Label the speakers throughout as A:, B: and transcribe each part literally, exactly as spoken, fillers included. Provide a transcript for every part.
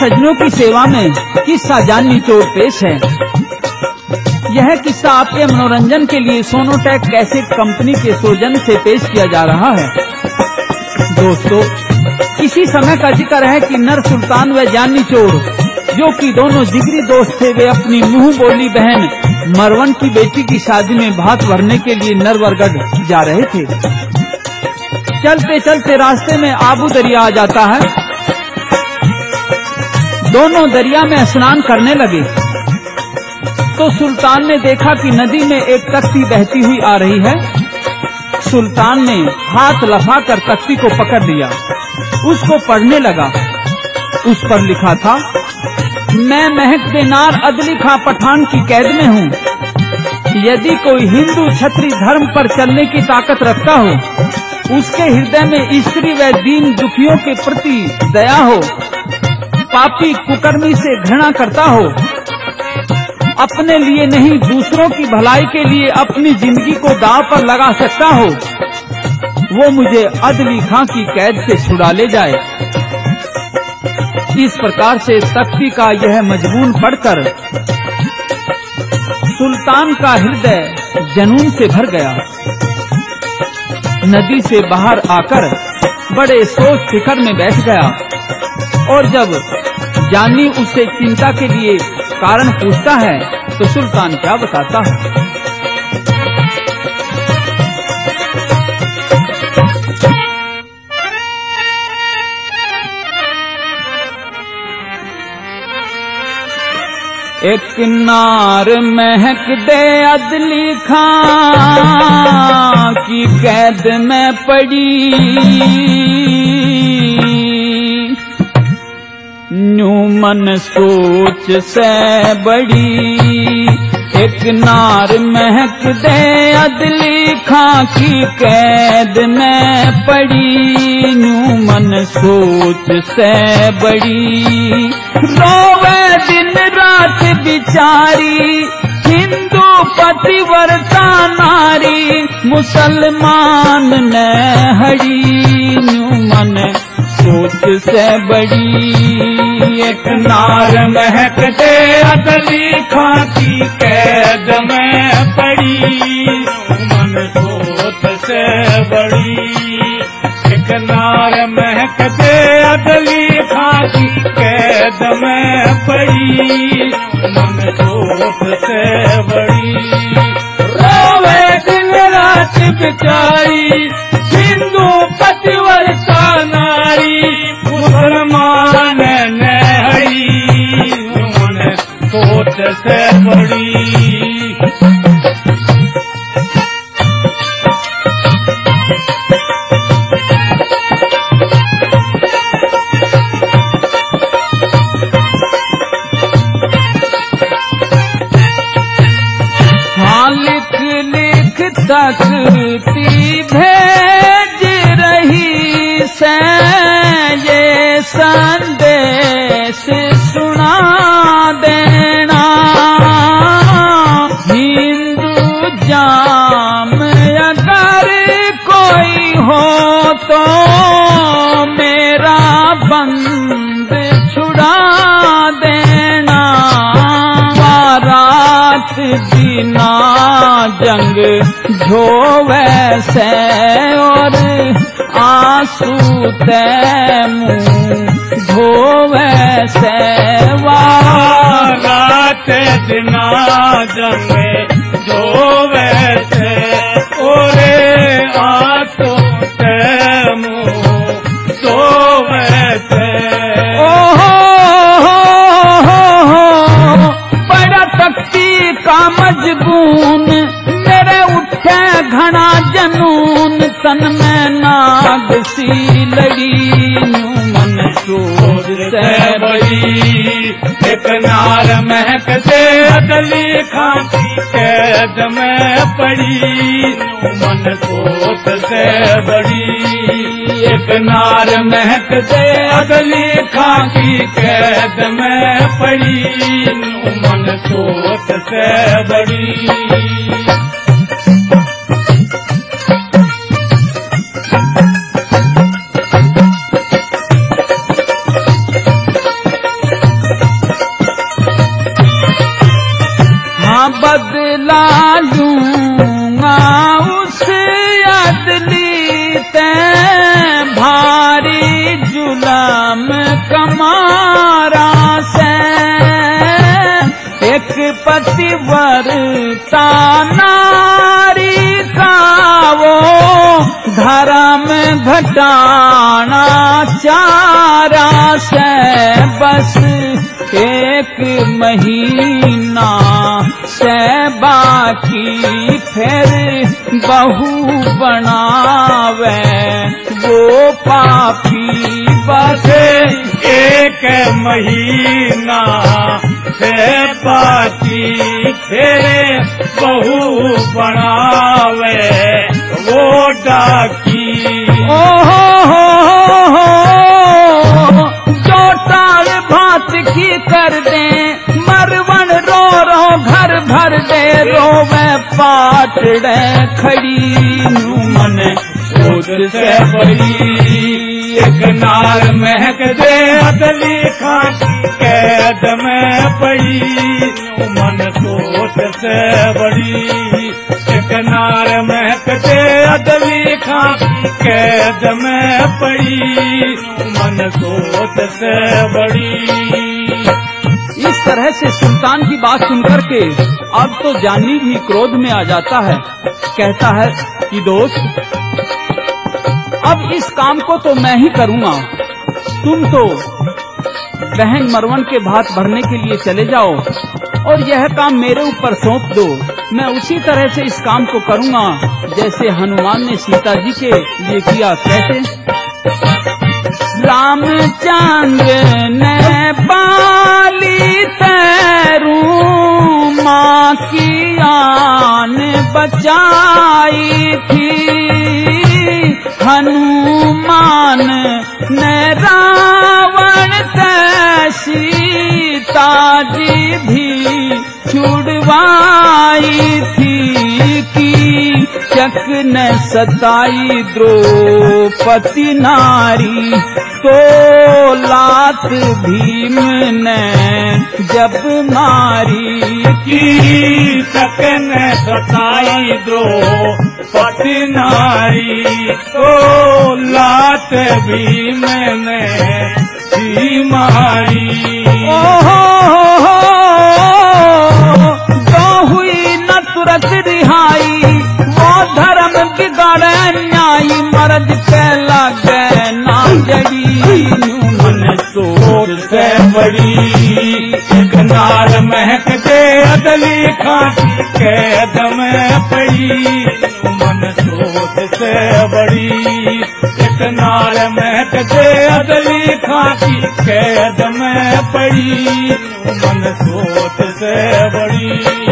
A: सजनों की सेवा में किस्सा जान निचोड़ पेश है। यह किस्सा आपके मनोरंजन के लिए सोनोटेक कैसेट कंपनी के सौजन्य से पेश किया जा रहा है। दोस्तों, इसी समय का जिक्र है कि नर सुल्तान व जान निचोड़, जो कि दोनों जिगरी दोस्त थे, वे अपनी मुंह बोली बहन मरवन की बेटी की शादी में भात भरने के लिए नरवरगढ़ जा रहे थे। चलते चलते रास्ते में आबू दरिया आ जाता है। दोनों दरिया में स्नान करने लगे तो सुल्तान ने देखा कि नदी में एक तख्ती बहती हुई आ रही है। सुल्तान ने हाथ लफाकर तख्ती को पकड़ लिया, उसको पढ़ने लगा। उस पर लिखा था, मैं महक बेनार अदली खां पठान की कैद में हूँ। यदि कोई हिंदू क्षत्रिय धर्म पर चलने की ताकत रखता हो, उसके हृदय में स्त्री व दीन दुखियों के प्रति दया हो, पापी कुकर्मी से घृणा करता हो, अपने लिए नहीं दूसरों की भलाई के लिए अपनी जिंदगी को दांव पर लगा सकता हो, वो मुझे अदली खां की कैद से छुड़ा ले जाए। इस प्रकार से तख्ती का यह मजमून पढ़कर सुल्तान का हृदय जनून से भर गया। नदी से बाहर आकर बड़े सोच फिकर में बैठ गया और जब जानी उससे चिंता के लिए कारण पूछता है तो सुल्तान क्या बताता है। एक नार महक दे अदली खां की कैद में पड़ी, न्यू मन सोच से बड़ी। एक नार महक दे अदली खां की कैद में पड़ी, न्यू मन सोच से बड़ी। रोवे दिन रात बिचारी हिंदू पतिव्रता नारी, मुसलमान न हड़ी, न्यू मन सोच से बड़ी। एक नार महक दे अदली खां की कैद में पड़ी, मन सोच से बड़ी। एक नार महक दे अदली खां की कैद में पड़ी, मन सोच से बड़ी। रोवे दिन रात बिचारी हिंदू पतिव्रता नारी, मुसलमान नहीं मन सोच से बड़ी। हाँ लिख लिख तख्ती भेज रही से ये संदेश सुना देना, हिंदू जाम अगर कोई हो तो मेरा बंद छुड़ा देना। बारात बिना जंग झोवे से और आंसू ते मुँह धोवे से, बारात बिना जंग झोवे से और आंसू ते मुँह धोवे से। बड़ा तख्ती का मजबून मेरे उठे घना जनून, तन में नाग सी लड़ी, मन सोच से बड़ी। एक नार महक दे अदली खां की कैद में पड़ी, मन सोच से बड़ी। एक नार महक दे अदली खां की कैद में पड़ी, मन सोच से बड़ी। बदला लूंगा उस अदली ते भारी जुलम कमारा से। एक पतिव्रता नारी का वो धर्म घटाना चारा से। बस एक महीना से बाकी फिर बहू बनावे वो पापी। बस
B: एक महीना से बाकी फिर बहू बनावे वो डाकी।
A: ओ हो हो हो जो टाल भात की कर दे मरवन रो रो घर भर दे रोवे पाटड़े खड़ी मन सोच से बड़ी।
B: एक नार महक दे अदली खां कैद में पड़ी मन सोच से बड़ी। एक नार महक दे अदली खां कैद में पड़ी मन सोच से बड़ी।
A: इस तरह से सुल्तान की बात सुनकर के अब तो जानी भी क्रोध में आ जाता है। कहता है कि दोस्त अब इस काम को तो मैं ही करूंगा, तुम तो बहन मरवन के भात भरने के लिए चले जाओ और यह काम मेरे ऊपर सौंप दो। मैं उसी तरह से इस काम को करूंगा जैसे हनुमान ने सीता जी के लिए किया। कैसे? रामचंद्र ने बाली तैरू माँ की आन बचाई थी। हनुमान ने रावण ते सीता जी भी छुड़वाई थी। की चक ने सताई द्रौपदी नारी तो लात भीम ने जब मारी।
B: की चक ने सताई द्रौपदी नारी तो लात भीम ने भी मारी।
A: ओ जो हुई न तुरंत रिहाई वो धर्म बिगड़े न्यायी मर्द के लगे ना जड़ी
B: मन सोच से बड़ी। एक नार महक दे अदली खां कैद में पड़ी मन सोच से बड़ी। एक नार महक दे अदली खां कैद में पड़ी मन सोच से बड़ी।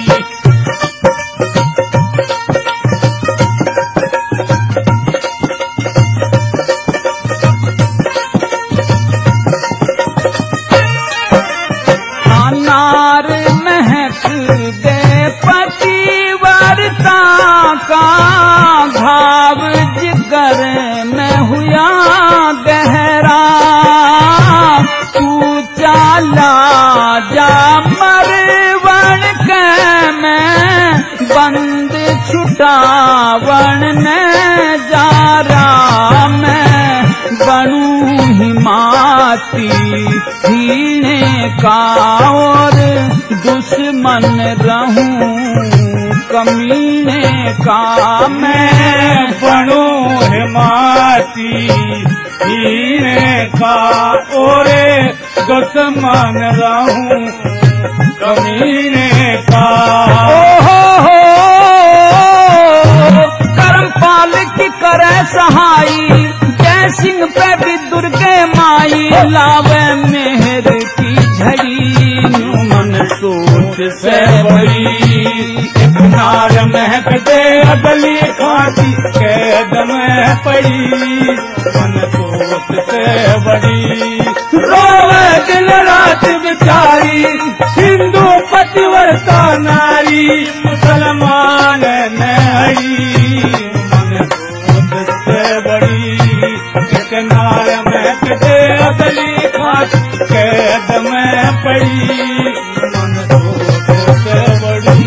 A: नार महक दे पतिव्रता का घाव जिगर में हुआ गहरा। तू चाला जा मरवन के मैं बंद छुटावन ने जा रहा। मैं बनू हिमाती हीने का और दुश्मन रहूं कमीने का।
B: मैं बनू हिमाती हीने का और दुश्मन रहूं कमीने का।
A: ओहो करमपाल की करे सहाई जय सिंह पे भी दुर्गे माई लावे मेहर की झड़ी मन सोच से बड़ी।
B: एक नार महक दे अदली खां कैद में पड़ी मन सोच से बड़ी। रोवे दिन रात बिचारी हिंदू पतिव्रता नारी मुसलमान नहीं मन सोच से बड़ी। एक नार महक दे अदली खां कैद में पड़ी मन सोच से बड़ी।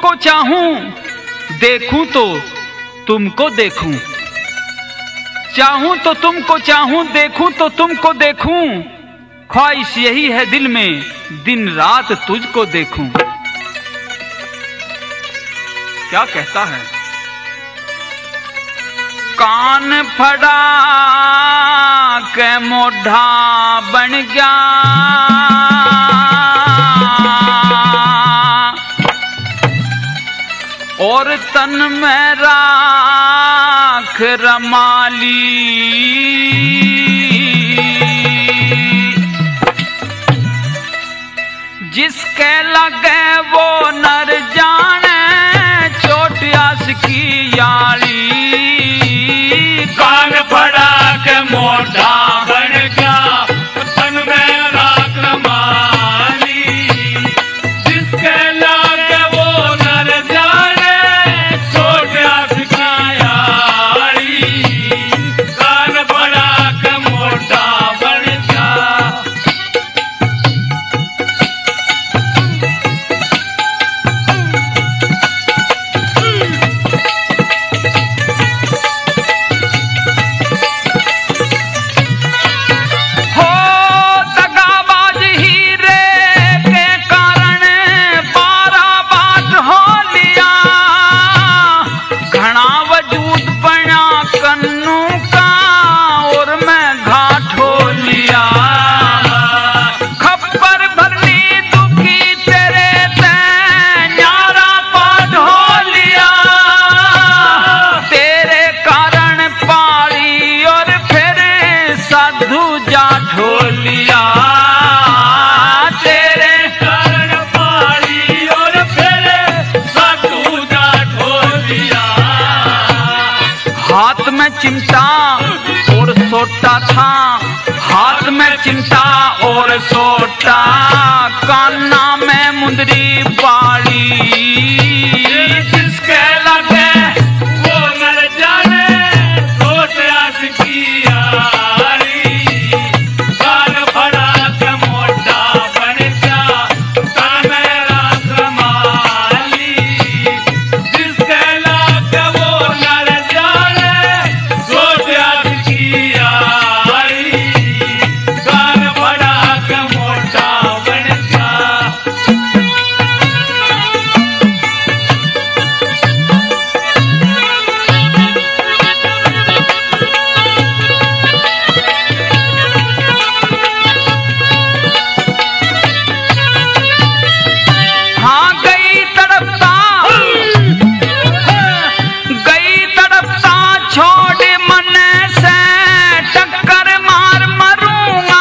A: तुमको चाहूं, देखूं तो तुमको देखूं। चाहूं तो तुमको चाहूं, देखूं तो तुमको देखूं। ख्वाहिश यही है दिल में, दिन रात तुझको देखूं। क्या कहता है? कान फड़ा के मोढ़ा बन गया, और तन में राख रमाली। जिसके लगे वो नर जाने, चोट आस की याली।
B: कान फड़ा के मोढ़ा बन गया, तन में राख रमाली। जिसके लागे वो नर जाने, चोट आस की याली। कान फड़ा के मोढ़ा बन गया।
A: हाथ में चिमटा और सोटा था, हाथ में चिमटा और सोटा, कान्ना में मुंदरी बाड़ी।
B: जिसके लगे वो नर जाने, चोट आस की यारी। कान फड़ा के मोढ़ा बन गया, तन में राख रमाली। जिसके लगे वो नर जाने, चोट आस की यारी। कान फड़ा के मोढ़ा बन गया।
A: हाँ गई तड़पता, गई तड़पता, छोड़ मन से टक्कर मार मरूंगा।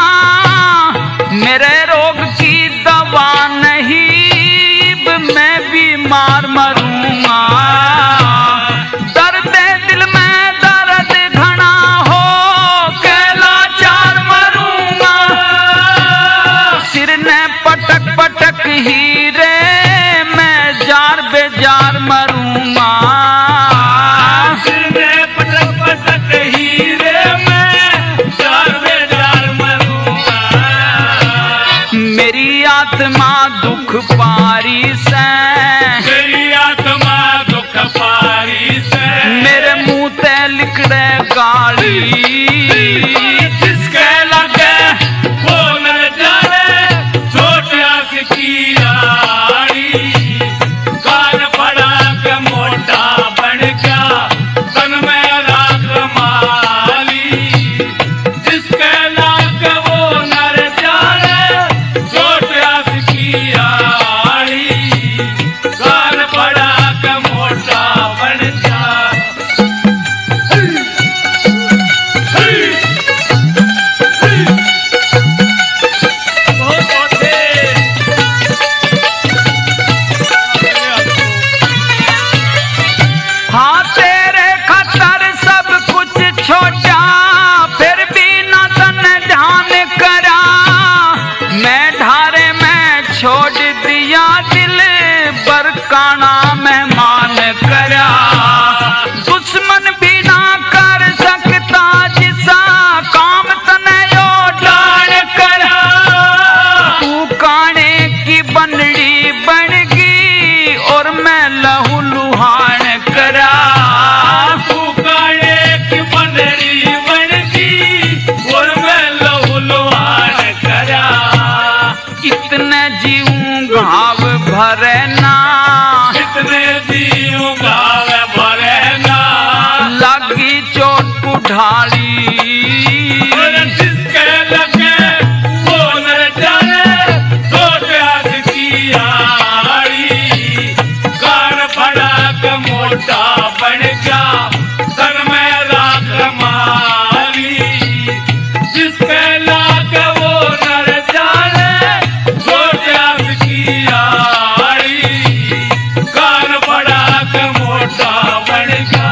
A: मेरे रोग की दवा नहीं, मैं बीमार मरूंगा। दर्द दिल में दर्द घना हो के लाचार मरूंगा। सिर ने पटक पटक हीरे, मैं जार बेजार मरूंगा।
B: सिर में पटक पटक हीरे, मैं जार बेजार मरूंगा।
A: मेरी आत्मा दुख पारी से,
B: मेरी आत्मा दुख पारी से।
A: मेरे मुंह ते लिकड़े गाली।
B: जिसके लगे वो नर जाने, चोट आस की यारी। कान फड़ा के मोढ़ा बन गया, तन में राख रमाली। जिसके लगे वो नर जाने, चोट आस की यारी। कान फड़ा के मोढ़ा बन गया।
A: हाली।
B: जिसके लगे वो न जाने छोटे हाथ की आड़ी, कान बड़ा के मोटा बन गया तन में राख मारी। जिसके लगे वो न जाने छोटे हाथ की आड़ी, कान बड़ा के मोटा बन गया।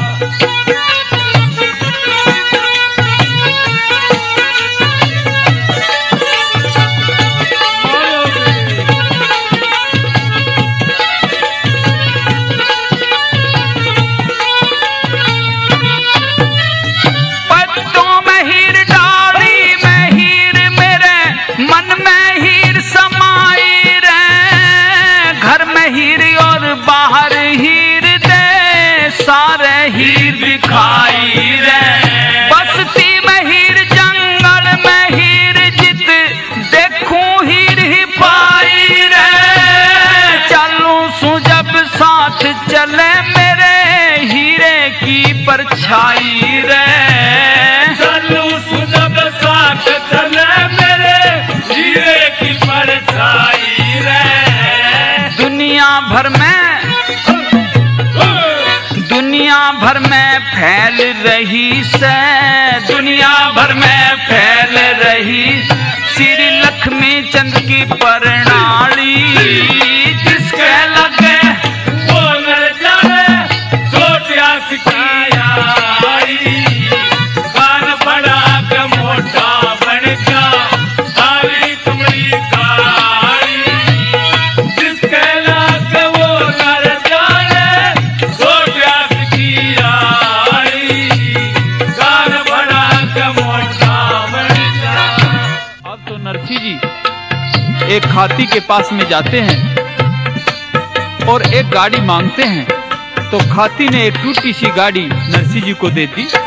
A: बाहर हीर दे सारे हीर दिखाई रे, बस्ती में हीर जंगल में हीर जित देखूं हीर ही पाई रे। चलूं सू जब साथ चले मेरे हीरे की परछाई रे।
B: चलूं सू जब साथ चले मेरे हीरे की परछाई रे।
A: दुनिया भर में दुनिया भर में फैल रही से, दुनिया भर में फैल रही श्री लक्ष्मी चंद की प्रणाली। जिसके लगे वो न जाने छोटे हाथ की आड़ी, कान बड़ा के मोटा बन गया सारी कमली कारी। जिसके लगे वो न जाने छोटे हाथ की आड़ी, कान बड़ा के मोटा बन गया। अब तो नरसी जी एक हाथी के पास में जाते हैं और एक गाड़ी मांगते हैं, तो हाथी ने एक टूटी सी गाड़ी नरसी जी को दे दी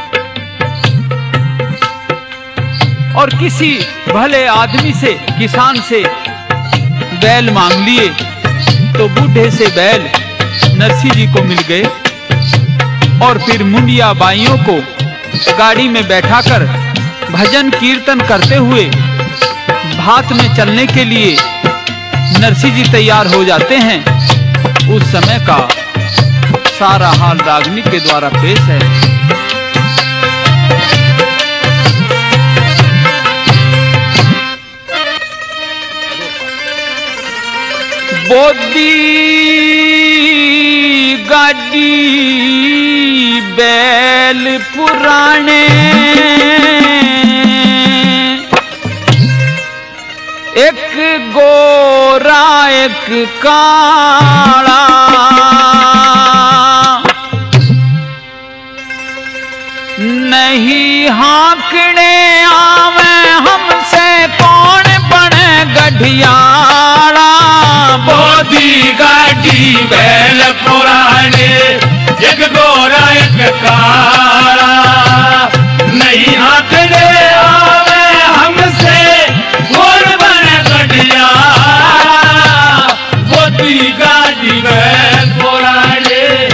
A: और किसी भले आदमी से किसान से बैल मांग लिए, तो बूढ़े से बैल नरसी जी को मिल गए और फिर मुंडिया बाइयों को गाड़ी में बैठाकर भजन कीर्तन करते हुए भात में चलने के लिए नरसी जी तैयार हो जाते हैं। उस समय का सारा हाल रागनी के द्वारा पेश है। बोदी गाड़ी बैल पुराने, एक गोरा एक काला, नहीं हाँकने आवे हमसे कौन बने गढ़ियाला।
B: बोदी गाड़ी बैल पुराने, एक गोरा एक काला, नहीं हाँकने आवे हमसे कौन बने गढ़ियाला। बोदी गाड़ी बैल पुराने।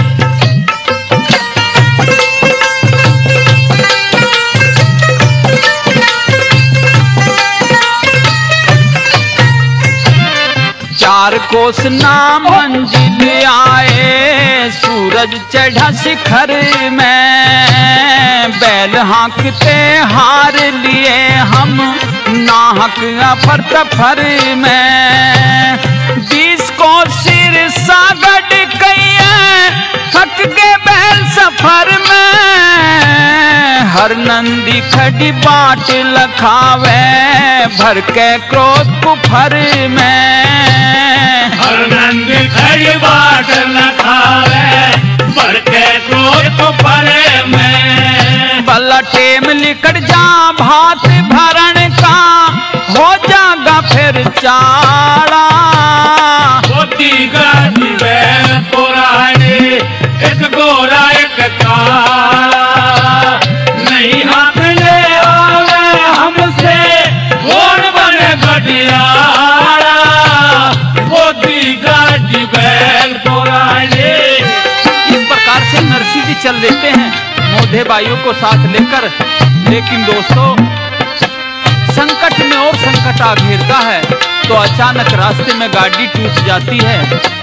A: चार कोस नाम मंजिल आए, सूरज चढ़ा शिखर में, बैल हाँकते हार लिए हम नाहक अफर तफर में। बीस को सिर सागड़ कइए थक के बैल सफर में, हर नंदी खड़ी बाट लखावे भर के क्रोध कुफर में।
B: हर नंद खड़ी बाट लखावे भर के क्रोध कुफर में।
A: बल्ला टेम लिकड़ जा भात भरण का, हो जागा फिर चाड़ा।
B: बोदी गाड़ी बैल पुराने, एक गोरा एक काला, नहीं हाँकने आवे हमसे कौन बने गढ़ियाला। बोदी गाड़ी बैल पुराने।
A: इस प्रकार से नरसी जी चल देते हैं। मोढे बाइयों को साथ लेकर। लेकिन दोस्तों, संकट में और संकट आ घेरता है तो अचानक रास्ते में गाड़ी टूट जाती है।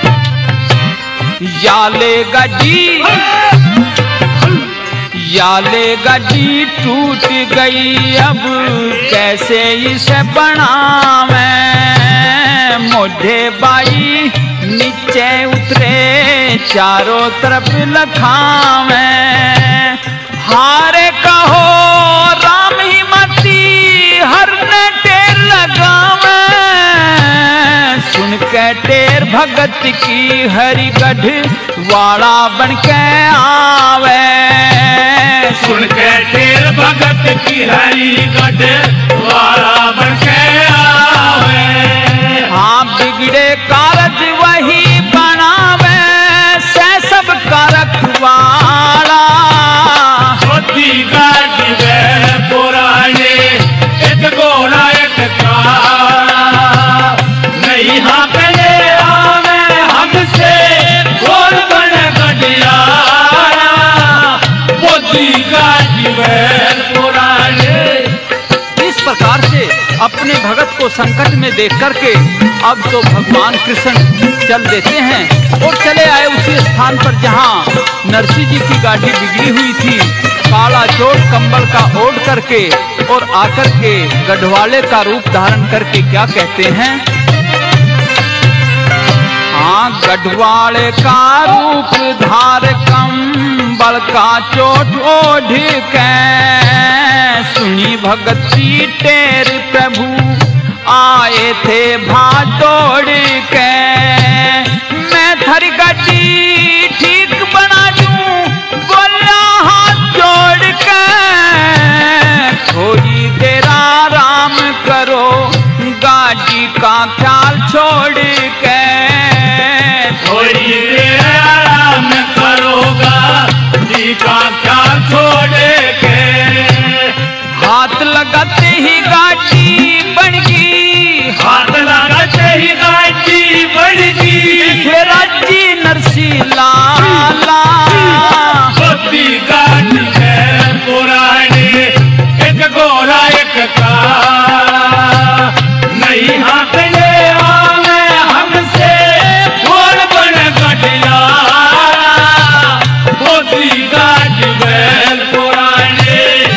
A: याले गाड़ी याले गाड़ी टूट गई, अब कैसे इसे बनावे। मोढे बाई नीचे उतरे, चारों तरफ लखावे। हारे कहो राम ही मती, हर ने टेर लगावे। सुन के टेर भगत की हरिगढ़ वाला बन के आवे।
B: सुन के टेर भगत की हरिगढ़ वाला बन के आवे।
A: हाँ, बिगड़े कारज वही बनावे, से सब कारखवाला।
B: होती गाड़ी में पुराने, एक गोरा एक काला। नहीं हाँकने आवे हमसे, गोर बन गडियारा। होती गाड़ी में पुराने।
A: इस प्रकार से अपने भगत को संकट में देख करके अब तो भगवान कृष्ण चल देते हैं और चले आए उसी स्थान पर जहां नरसिंह जी की गाड़ी बिगड़ी हुई थी। काला चोट कंबल का ओढ़ करके और आकर के गढ़वाले का रूप धारण करके क्या कहते हैं? हाँ, गढ़वाले का रूप धार कंबल का चोट ओढ़ के। सुनी भगती टेर प्रभु आए थे भादोड़ के। मैं थारी गाड़ी ठीक बना दूं, बोला हाथ जोड़ के। थोड़ी देर आराम करो, गाड़ी का ख्याल छोड़ के।
B: थोड़ी देर आराम करोगा, गाड़ी का ख्याल छोड़ के।
A: हाथ लगाते ही गाड़ी बन गई,
B: हाथ लगाते ही गाड़ी बढ़ गई।
A: राज्य नरसिंह लाला।
B: होती गाड़ी में पुराने, एक गोरा एक काला। नहीं हाँकने आवे हमसे, गोर बन गडियारा। होती गाड़ी में पुराने।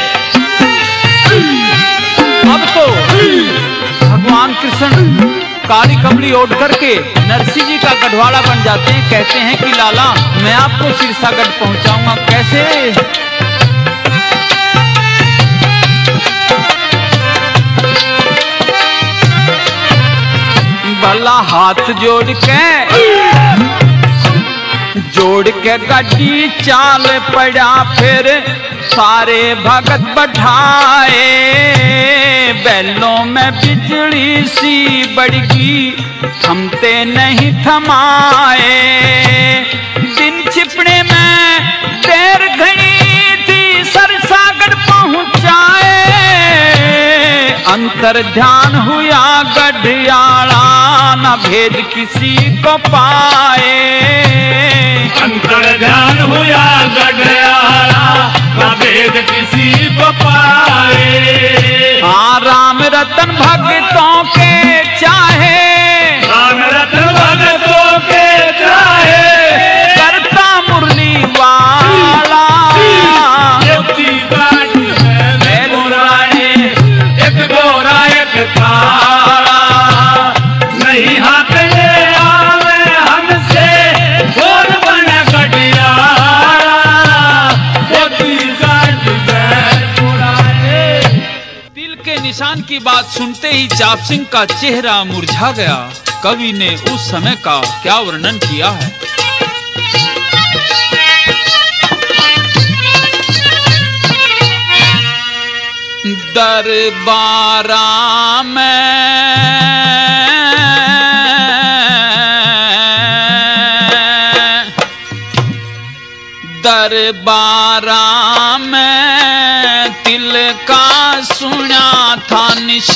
A: अब तो भगवान कृष्ण काली कमली ओढ़ करके नरसिंह जी का गढ़वाला बन जाते हैं। कहते हैं कि लाला, मैं आपको सिरसागढ़ पहुंचाऊंगा। कैसे? भला हाथ जोड़ के जोड़ के गाड़ी चाल पड़ा, फिर सारे भगत बैठाए। बैलों में बिजली सी बढ़गी, थमते नहीं थमाए। दिन छिपने में देर घड़ी थी, सिरसागढ़ पहुंचाए। अंतर ध्यान हुआ गढ़ियाला, न भेद किसी को पाए।
B: अंतर ध्यान हुआ गढ़ियाला, न भेद किसी को पाए।
A: हाँ, राम रतन भक्तों के चाहे,
B: राम रतन भक्तों के चाहे।
A: करता मुरली वाला।
B: होती गाड़ी में पुराने, एक गोरा एक काला। नहीं हाँकने आवे हमसे, गोर बन गडियारा। होती गाड़ी में पुराने।
A: तिल के निशान की बात सुनते ही चाप सिंह का चेहरा मुरझा गया। कवि ने उस समय का क्या वर्णन किया है? दरबारा में दरबारा में तिल का सुना था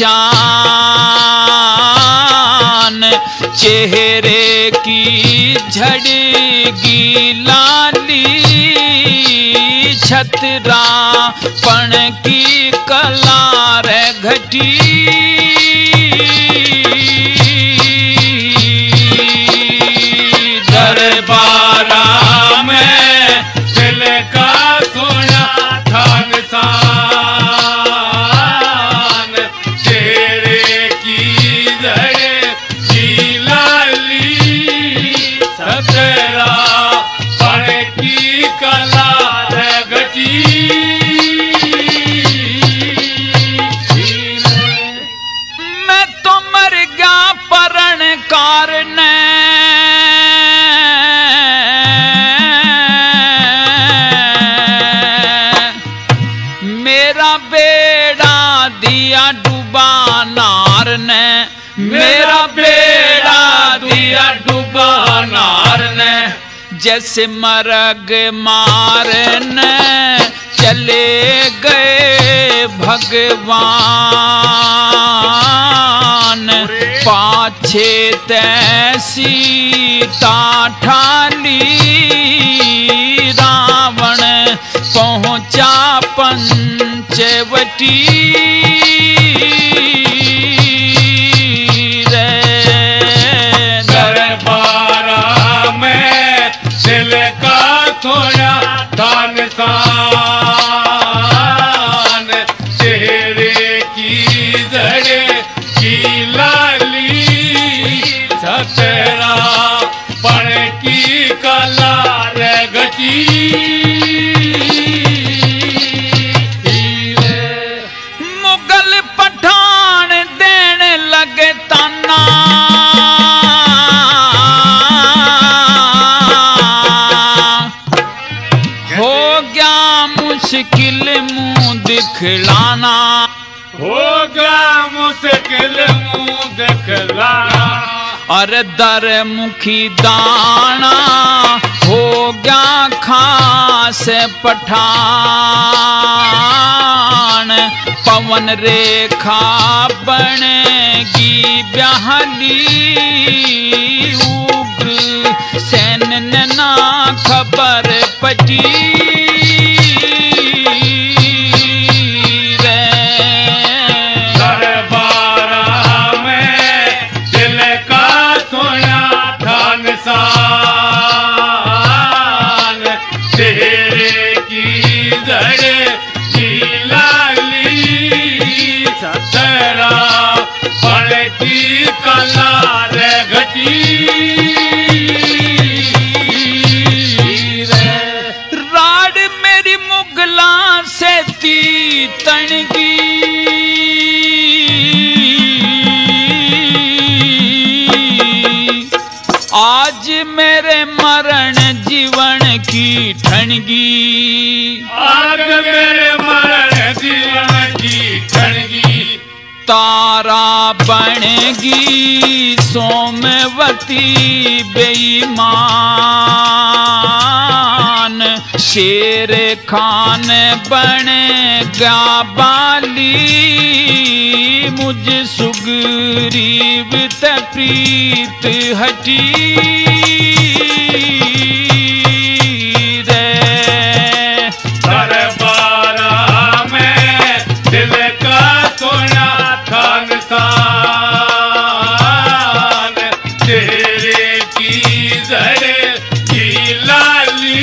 A: निशान। चेहरे की झड़गी लाली छत चितरा पण की कला रे घटी
B: दरबारा में दिल का सोना थान सान तेरे की जड़े की लाली सतरा पण की कला रे घटी
A: मैं तो मर गया परण कारण मेरा बेड़ा दिया डूबा नार ने
B: मेरा बेड़ा दिया डूबा नार ने
A: जैसे मरग मारने चले गए भगवान पाछे तैसी ठाली रावण पहुंचा पंचवटी रे
B: दरबारा में दिल का सोया दान सान तेरे की जड़े की लाली सतरा पण की कला रे घटी
A: मुगल पठान देने लगे ताना हो गया मुश्किल मुंह दिखलाना
B: हो गया मुश्किल मुंह दिखलाना
A: और दर मुखी दाना हो गया खास पठान पवन रेखा बनेगी ब्याहली उग्र सैन ने ना खबर पटी
B: तेरे की जड़े की लाली सतरा पण की कला रे घटी
A: राड मेरी मुगला से ती तणगी आज मेरे मरण जीवन की ठणगी
B: आग मेरे मरण जीवन की ठणगी
A: तारा बनेगी सोमवती बेईमान शेर खान बनेगा बाली मुझ सुग्रीव ते प्रीत हटी
B: दरबारा में दिल का सोना थान सान तेरे की जड़े की लाली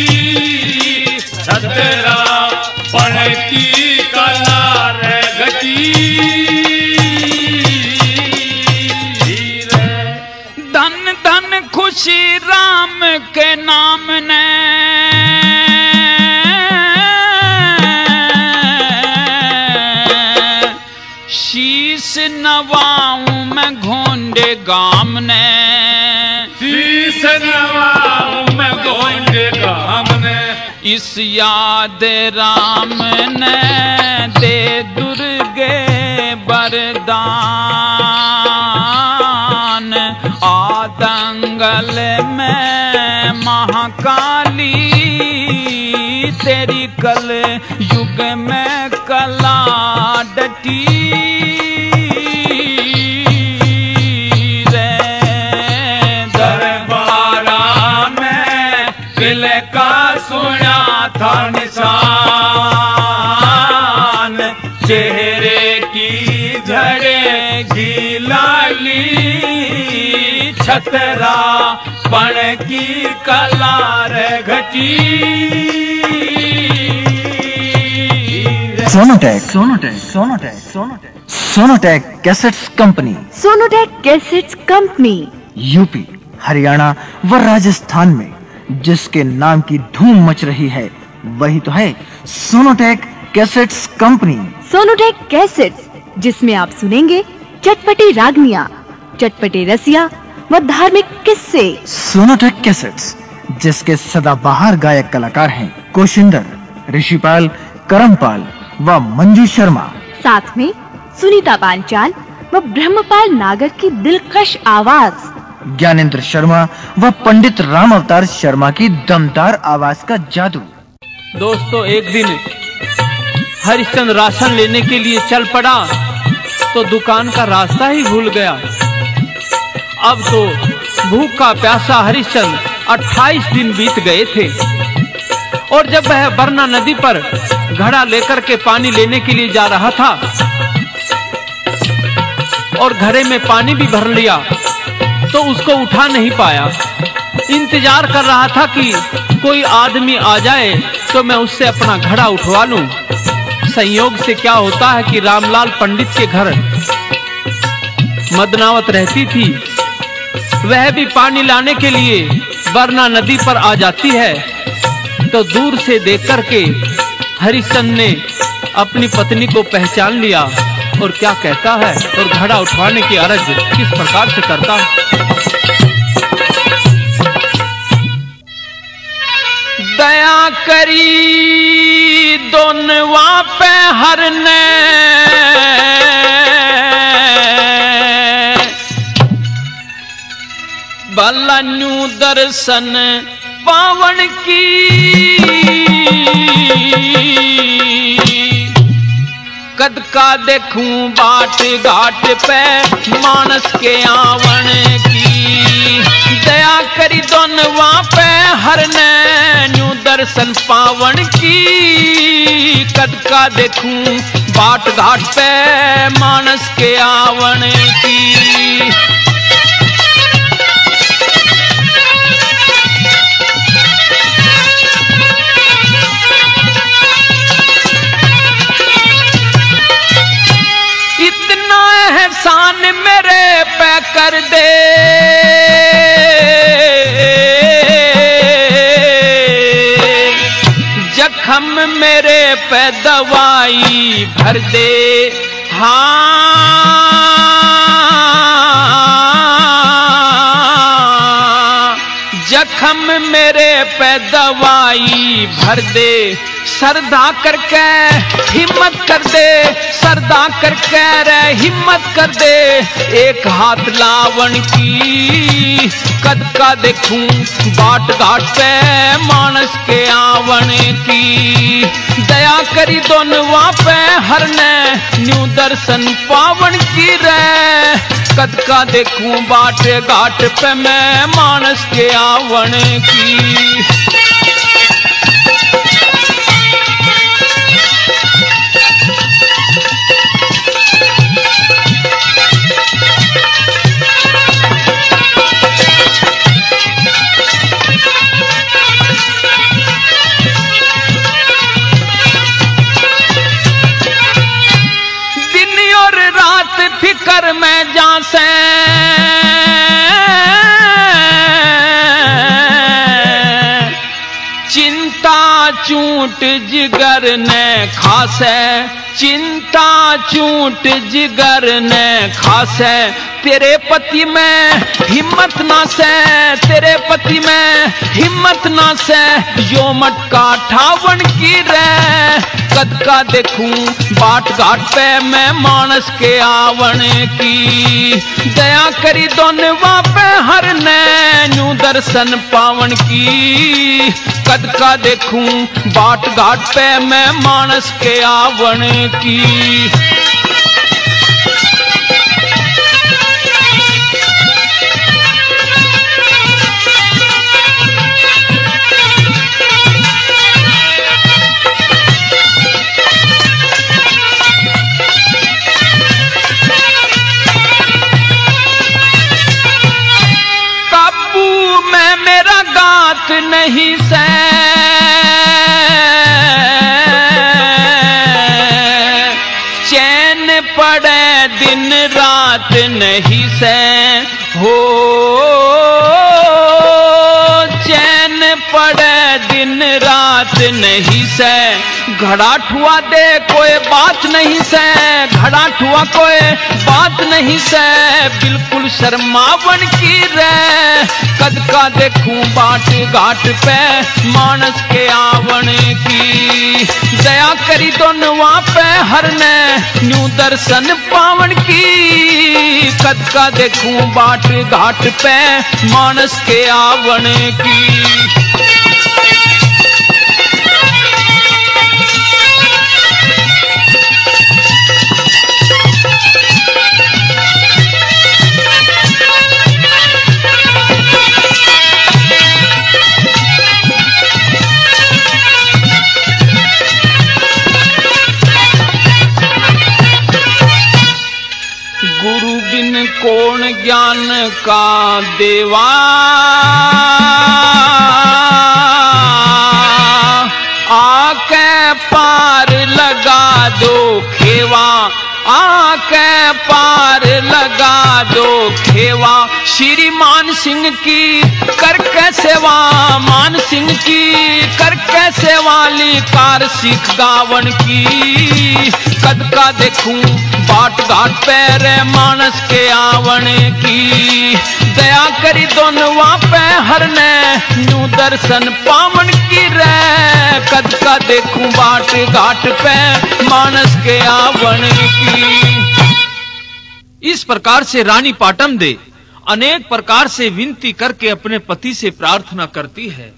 B: सतरा पण की कला रे घटी
A: धन धन खुशी राम के नाम ने शीश नवाऊं मैं घोंडे गाम ने
B: शीश नवाऊं मैं घोंडे गाम ने
A: इस याद राम ने दे दुर्गे बरदान आदंगल में महाकाली तेरी कल युग में कला डटी रे
B: दरबारा में दिल का सुना था निशान झड़े घी लाली छतरा पण की कलार घटी।
C: Sonotek Sonotek Sonotek Sonotek Sonotek cassettes company.
D: Sonotek cassettes company
C: UP, Haryana व राजस्थान में जिसके नाम की धूम मच रही है वही तो है Sonotek cassettes company.
D: Sonotek cassettes, जिसमें आप सुनेंगे चटपटी रागनियां, चटपटे रसिया व धार्मिक किस्से।
C: सोनोटेक कैसेट्स, जिसके सदाबहार गायक कलाकार हैं कोशिंदर, ऋषिपाल, करमपाल व मंजू शर्मा।
D: साथ में सुनीता पांचाल व ब्रह्मपाल नागर की दिलकश आवाज,
C: ज्ञानेंद्र शर्मा व पंडित राम अवतार शर्मा की दमदार आवाज का जादू।
A: दोस्तों, एक दिन हरिश्चंद्र राशन लेने के लिए चल पड़ा तो दुकान का रास्ता ही भूल गया। अब तो भूखा प्यासा हरिश्चंद्र अट्ठाईस दिन बीत गए थे और जब वह बरना नदी पर घड़ा लेकर के पानी लेने के लिए जा रहा था और घड़े में पानी भी भर लिया तो उसको उठा नहीं पाया। इंतजार कर रहा था कि कोई आदमी आ जाए तो मैं उससे अपना घड़ा उठवा लूं। संयोग से क्या होता है कि रामलाल पंडित के घर मदनावत रहती थी, वह भी पानी लाने के लिए बरना नदी पर आ जाती है। तो दूर से देख करके हरिश्चंद्र ने अपनी पत्नी को पहचान लिया और क्या कहता है और घड़ा उठवाने की अर्ज किस प्रकार से करता है। दया करी दोनवा पे हरने बलन्यू दर्शन पावन की कद का देखूं बाट घाट पे मानस के आवन की। दया करी दोनवा पे हरने न्यू दर्शन पावन की कद का देखूं बाट घाट पे मानस के आवन की। इतना एहसान मेरे पे कर दे जख्म मेरे पे दवाई भर दे। हाँ जख्म मेरे पे दवाई भर दे। सरदा करके हिम्मत कर दे, सरदा करके रे हिम्मत कर दे। एक हाथ लावन की कद का देखूं बाट घाट पे मानस के आवन की। दया करी दोनवा पे हरने न्यू दर्शन पावन की रे कद का देखूं बाट घाट पे मैं मानस के आवन की। फिकर में जा से चिंता चूट जिगर ने खासे, चिंता चूट जिगर ने खासे। तेरे पति में हिम्मत ना से, तेरे पति में हिम्मत ना से। यो मटका ठावन की रे कद का देखूं बाट घाट पे मैं मानस के आवन की। दया करी दोनवा पे हरने न्यू दर्शन पावन की कद का देखूं बाट घाट पे मैं मानस के आवन की। नहीं से, चैन पड़े दिन रात नहीं से, हो चैन पड़े दिन रात नहीं से, घड़ा ठुआ दे कोई बात नहीं से, घड़ा ठुआ कोई बात नहीं से, बिल्कुल शर्मावन की रे, कद का देखूं बाट घाट पे मानस के आवन की, दया करी दोनों पे हरने न्यू दर्शन पावन की, कद का देखूं बाट घाट पे मानस के आवन की। कौन ज्ञान का देवा, आके पार लगा दो खेवा, आके पार लगा दो खेवा, श्री मान सिंह की करके सेवा, मान सिंह की करके सेवाली कार सिख गावन की, कद का देखूं बाट घाट पैरे मानस के आवन की, दया करी दोनों पे हरने न्यू दर्शन पावन की रे, कद का देखूं बाट घाट पे मानस के आवन की। इस प्रकार से रानी पाटम दे अनेक प्रकार से विनती करके अपने पति से प्रार्थना करती है।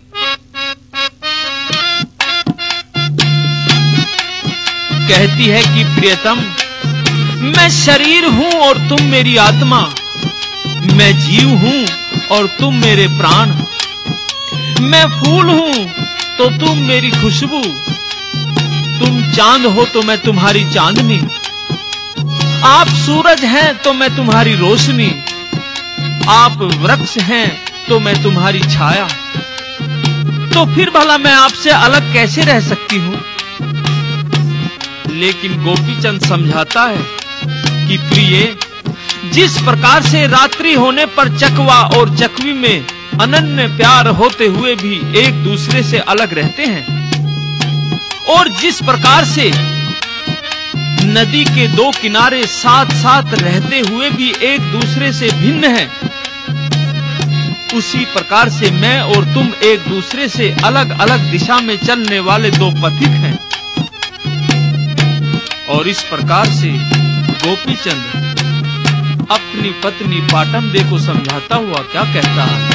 A: कहती है कि प्रियतम, मैं शरीर हूं और तुम मेरी आत्मा, मैं जीव हूं और तुम मेरे प्राण, मैं फूल हूं तो तुम मेरी खुशबू, तुम चांद हो तो मैं तुम्हारी चांदनी, आप सूरज हैं तो मैं तुम्हारी रोशनी, आप वृक्ष हैं तो मैं तुम्हारी छाया, तो फिर भला मैं आपसे अलग कैसे रह सकती हूं। लेकिन गोपीचंद समझाता है कि प्रिय, जिस प्रकार से रात्रि होने पर चकवा और चकवी में अनन्य प्यार होते हुए भी एक दूसरे से अलग रहते हैं, और जिस प्रकार से नदी के दो किनारे साथ साथ रहते हुए भी एक दूसरे से भिन्न हैं, उसी प्रकार से मैं और तुम एक दूसरे से अलग अलग दिशा में चलने वाले दो पथिक हैं। और इस प्रकार से गोपीचंद अपनी पत्नी पाटम दे को समझाता हुआ क्या कहता है।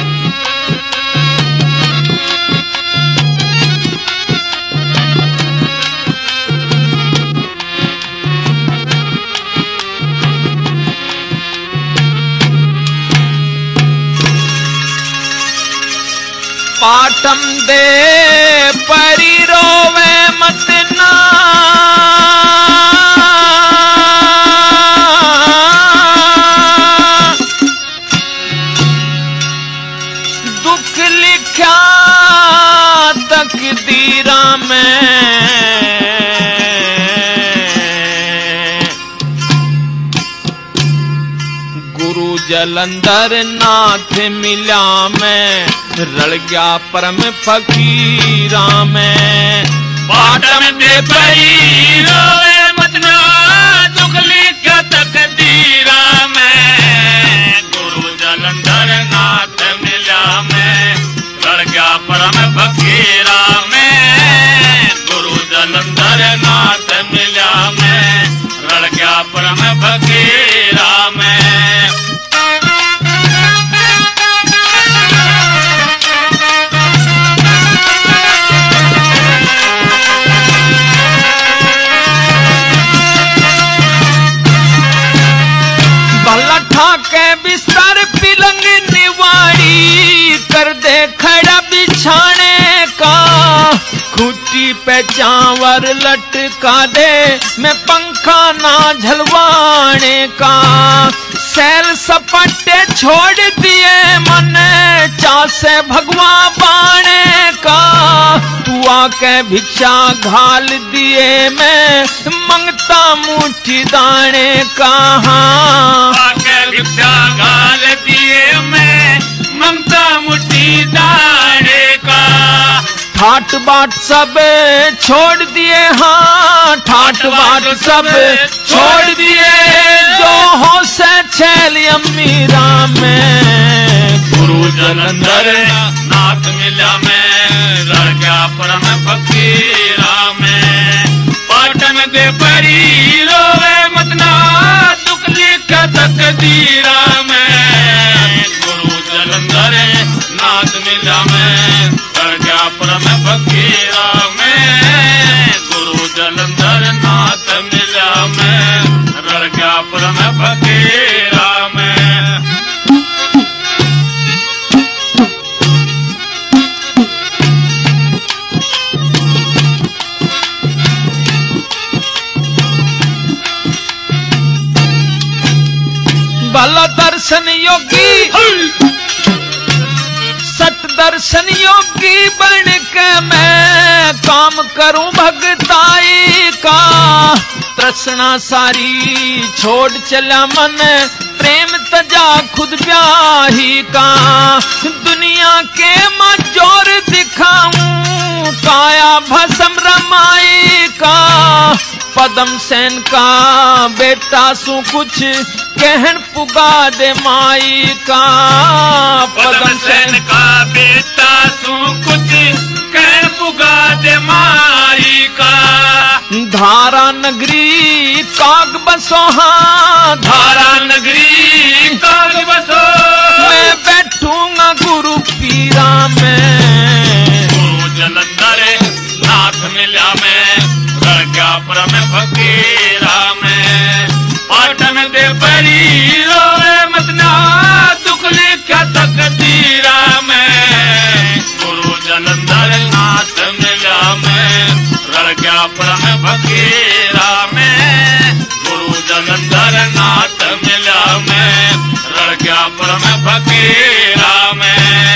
A: पाटम दे परी रोवे मत ना, दुख लिखा तकदीरा में, गुरु जलंधर नाथ मिला मैं, रल गया परम फकीरा में।
B: पाटम दे परी रोवे मत ना, दुख लिखा तकदीरा में, गुरु जलंधर नाथ मिला मैं, रल गया परम फकीरा में, गुरु जलंधर नाथ मिला मैं, रल गया परम फकीरा में।
A: बिस्तर पिलंग निवाड़ी कर दे खड़ा बिछाने का, खुट्टी पे चावल लटका दे मैं पंखा ना झलवाने का, सैल सपटे छोड़ दिए मन चासे भगवा बाणे आके भिक्षा घाल दिए मैं मंगता मुट्ठी दाने कहाँ।
B: आके भिक्षा घाल दिए मैं मंगता मुट्ठी दाने का।
A: ठाट बाट सब छोड़ दिए, हाँ ठाट बाट सब छोड़ दिए, जो हो से छैल अमीरा में।
B: गुरु जलंधर नाथ मिला मैं रह गया परम फकीरा में। पाटन दे परी रोवे मतना दुख लिख तकदीरा में। गुरु जलंधर नाथ मिला मैं रह गया परम फकीरा में। गुरु जलंधर नाथ मिला मैं रह गया परम फकीरा में।
A: भला दर्शन योगी सत दर्शन योगी बन के मैं काम करूं भगताई का। तृष्णा सारी छोड़ चला मन प्रेम तजा खुद ब्याही का। दुनिया के मजोर दिखाऊं काया भस्म रमाई का। पदम सेन का बेटा सु कुछ कहन पुगा दे माई का।
B: पदम सेन का बेटा सु कुछ कहन पुगा दे माई का।
A: धारा नगरी काग बसो, हाँ
B: धारा नगरी काग बसो।
A: मैं बैठूंगा गुरु पीरा में।
B: गुरु जलंधर नाथ मिला मैं रह गया परम फकीरा में। पाटन दे परी रोवे मतना दुख लिखा तकदीरा में। गुरु जलंधर नाथ मिला मैं रह गया परम फकीरा में। गुरु जलंधर नाथ मिला मैं रह गया परम फकीरा में।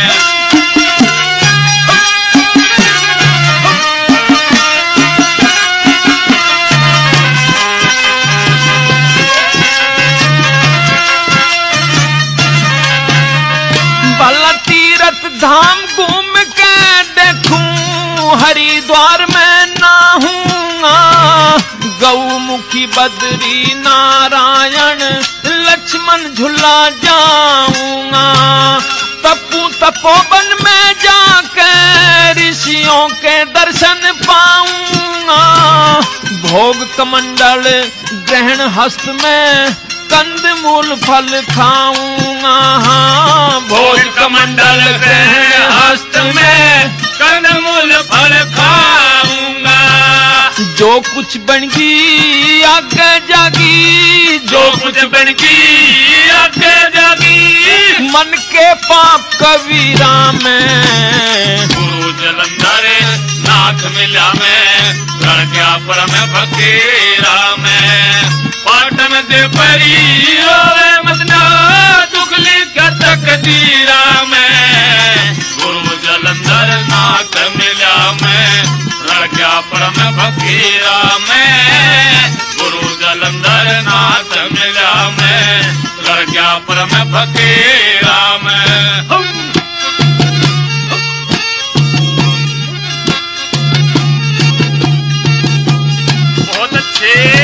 A: धाम घूम के देखूं हरिद्वार में नहाऊंगा। गौमुखी बद्री नारायण लक्ष्मण झूला जाऊंगा। तपू तपोवन में जाकर ऋषियों के दर्शन पाऊंगा। भोग कमंडल ग्रहण हस्त में कंद मूल फल खाऊंगा। हाँ
B: भोज कमंडल ग्रहण हस्त में कंद मूल फल खाऊंगा।
A: जो कुछ बनगी आगे जागी,
B: जो कुछ बनगी आगे जागी।
A: मन के पाप कबीरा में।
B: गुरु जलंधर नाथ मिला मैं रह गया परम फकीरा में। पाटन दे परी रोवे मतना दुख लिखा तकदीरा में। गुरु जलंधर नाथ मिला मैं रह गया परम फकीरा में। गुरु जलंधर नाथ मिला मैं रह गया परम फकीरा में। बहुत अच्छे।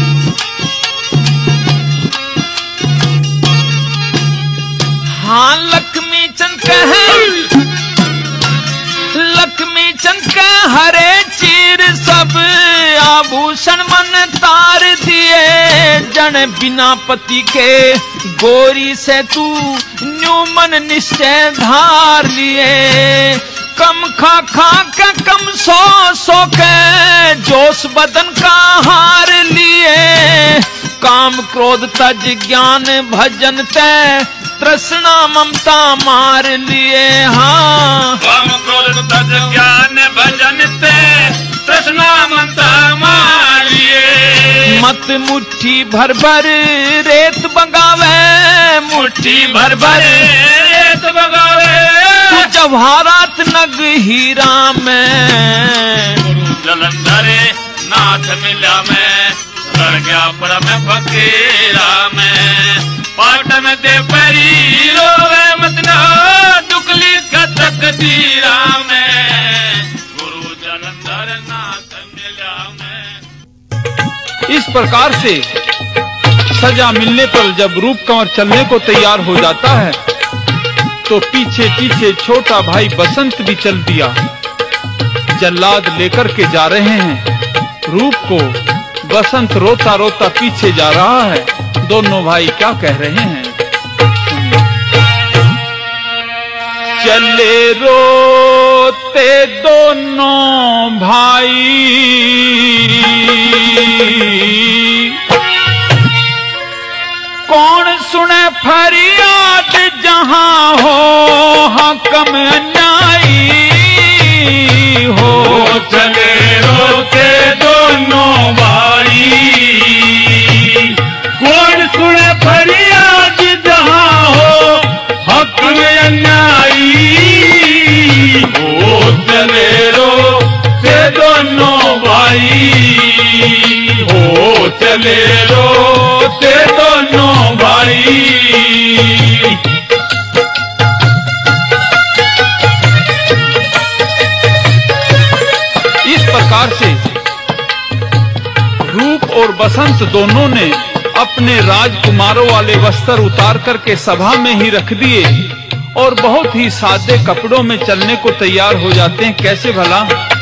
A: हाँ लक्ष्मी चंद कहे, लक्ष्मी चंद के हरे चीर सब आभूषण मन तार दिए। जन बिना पति के गोरी से तू न्यू मन निश्चय धार लिए। कम खा खा के कम सो सो के जोश बदन का हार लिए। काम क्रोध तज ज्ञान भजन ते तृष्णा ममता मार लिए। हाँ
B: काम क्रोध तज ज्ञान भजन ते तृष्णा ममता मार लिए।
A: मत मुट्ठी भर भर रेत बगावे, मुट्ठी भर भर
B: रेत बगावे।
A: तू व्यवहारात नग हीरा में।
B: गुरु जलंधर नाथ मिला में, लड़ गया परम फकीरा में। पाटन दे परी रोवे मतना दुखली कतक दीरा में। गुरु जलंधर नाथ मिला में।
A: इस प्रकार से सजा मिलने पर जब रूप कंवर चलने को तैयार हो जाता है तो पीछे पीछे छोटा भाई बसंत भी चल दिया। जल्लाद लेकर के जा रहे हैं रूप को। बसंत रोता रोता पीछे जा रहा है। दोनों भाई क्या कह रहे हैं? चले रोते दोनों भाई, कौन सुने फरियाद जहां हो हकम अन्यायी हो।
B: चले रोते दोनों भाई, कौन सुने फरियाद जहां हो हकम अन्यायी हो। चले रोते दोनों भाई हो, चले रोते दोनों भाई।
A: इस प्रकार से रूप और बसंत दोनों ने अपने राजकुमारों वाले वस्त्र उतार करके सभा में ही रख दिए और बहुत ही सादे कपड़ों में चलने को तैयार हो जाते हैं। कैसे भला?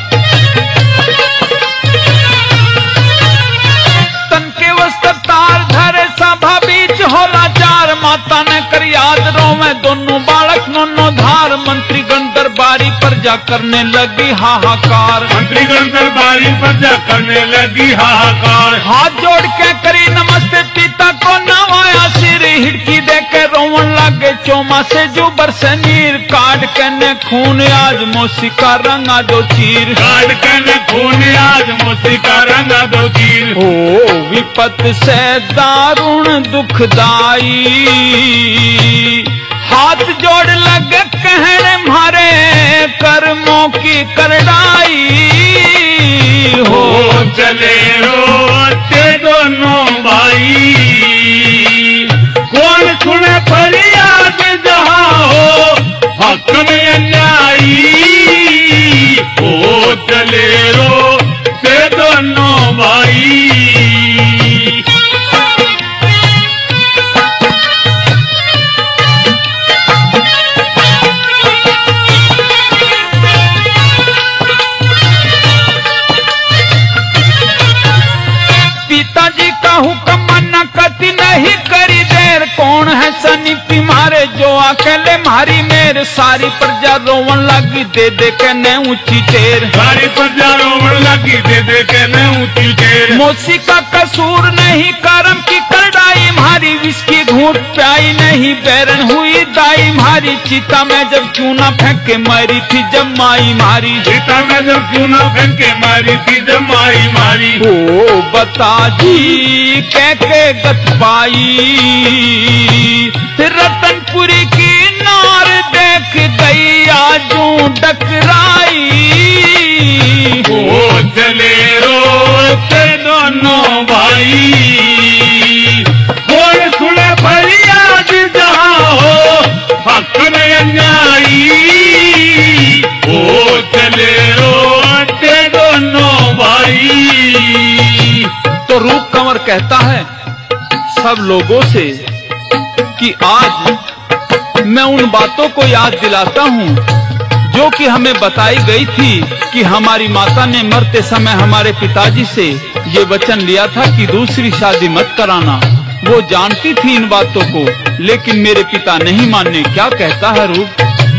A: तन के वस्त्र तार धरे सभा बीच होला चार। माता ने कर याद रो में दोनों बालक नोनो धार। मंत्री गण दरबारी पर जा करने लगी हाहाकार।
B: मंत्री गण दरबारी पर जा करने लगी हाहाकार।
A: हाथ जोड़ के करी नमस्ते पिता को नवाया सिर। हिड़की दे के रोवन लागे चोमा से जुबर से नीर। काट के ने खून आज मोसी का रंगा दो चीर।
B: काट के ने खून आज मोसी का रंगा दो चीर।
A: ओ विपत से दारुण दुखदाई, हाथ जोड़ लगे कहने मारे कर्मों की करड़ाई हो।
B: चले रोते दोनों भाई, कौन सुने फरियाद जहां हो हकम अन्यायी हो। चले रोते दोनों भाई।
A: पिताजी का हुक्म न कति नहीं करी देर। कौन है सनिपी मारे जो अकेले मारी मेर। सारी प्रजा रोवन लगी दे दे के ने ऊंची टेर।
B: सारी प्रजा रोवन लगी दे दे के ने ऊंची टेर।
A: मोसी का कसूर नहीं करम की करड़ाई मारी। विस्की घूट प्याई नहीं बैरन हुई दाई मारी। चिता में जब चूना फेंके मारी थी जब माई मारी।
B: चिता में जब चूना फेंके मारी थी जब माई मारी।
A: ओ बता जी कह के गत पाई। रतनपुरी की नार देख गई आजू डकराई
B: हो। चले रोते दोनों भाई, कौन सुने फरियाद जहां हो हकम अन्यायी हो। चले रोते दोनों भाई।
A: तो रूप कंवर कहता है सब लोगों से कि आज मैं उन बातों को याद दिलाता हूँ जो कि हमें बताई गई थी कि हमारी माता ने मरते समय हमारे पिताजी से ये वचन लिया था कि दूसरी शादी मत कराना। वो जानती थी इन बातों को लेकिन मेरे पिता नहीं माने। क्या कहता है रूप?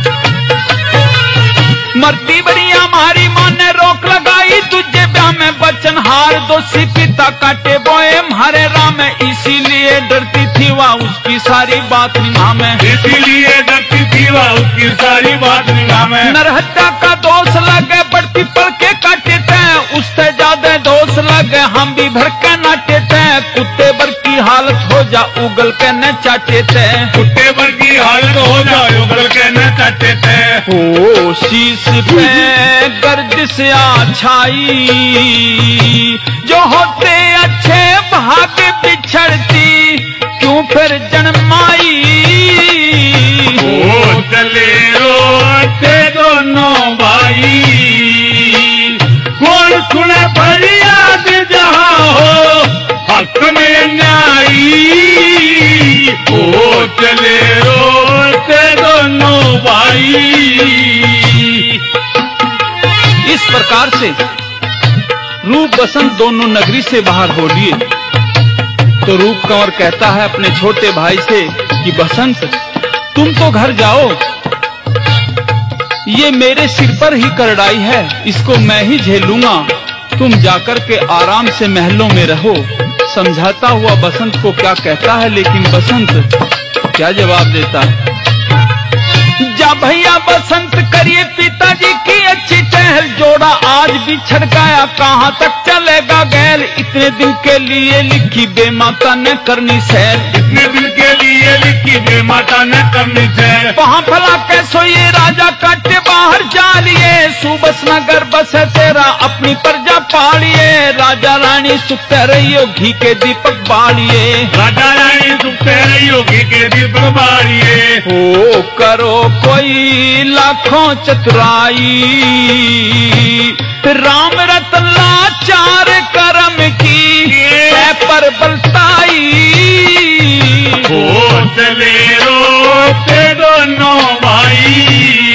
A: मरती बड़िया हमारी माँ ने रोक लगाई तुझे ब्याह में बचन हार। दोषी पिता काटे बोए हमारे राम में इसीलिए डरती थी वह उसकी सारी बात निभा में।
B: इसीलिए डरती थी वह उसकी सारी बात निभा में।
A: नरहत्या का दोष लगे बढ़ती पड़ के काटे थे उससे ज्यादा दोष लगे हम भी भर के नाटे थे। कुत्ते भर की हालत हो जा उगल के न चाटे थे,
B: कुत्ते वर्गी हालत हो जाए उगल के न चाटे थे।
A: ओ शीश पे गर्दिश आछाई, जो होते अच्छे भाग्य बिछड़ती क्यों फिर जन्माई।
B: ओ चले रोते दोनों भाई, कौन सुने फरियाद जहाँ हो हक में न्यायी। ओ चले रोते दोनों भाई।
A: इस प्रकार से रूप बसंत दोनों नगरी से बाहर हो लिए तो रूप कंवर कहता है अपने छोटे भाई से कि बसंत तुम तो घर जाओ, ये मेरे सिर पर ही करड़ाई है, इसको मैं ही झेलूंगा, तुम जाकर के आराम से महलों में रहो। समझाता हुआ बसंत को क्या कहता है, लेकिन बसंत क्या जवाब देता है। जा भैया बसंत करिए पिताजी की अच्छी टहल, जोड़ा आज बिछड़ गया कहाँ तक चलेगा गैल। इतने दिन के लिए लिखी बेमाता ने करनी सैर,
B: इतने दिन के लिए लिखी बेमाता ने करनी सैर।
A: वहाँ भला कैसो ये राजा काटे बाहर जा लिए, सुबस नगर बस है तेरा अपनी प्रजा पालिए। राजा रानी सुखते रहियो घी के दीपक बालिए,
B: राजा रानी सुखते रहियो घी के दीपक बालिए।
A: हो करो कोई लाखों चतुराई, राम रतन लाचार करम की पर बलताई।
B: हो चले रोते दोनों भाई,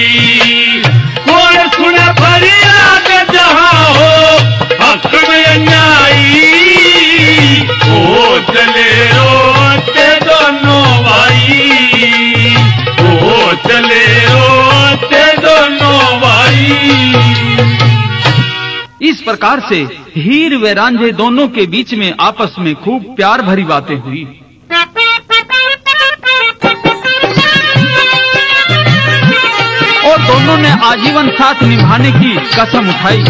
B: कौन सुने फरियाद जहाँ हो हक में न्यायी। हो चले रोते दोनों भाई, हो चले रोते दोनों भाई।
A: इस प्रकार से हीर व रांझे दोनों के बीच में आपस में खूब प्यार भरी बातें हुई। और दोनों ने आजीवन साथ निभाने की कसम उठाई।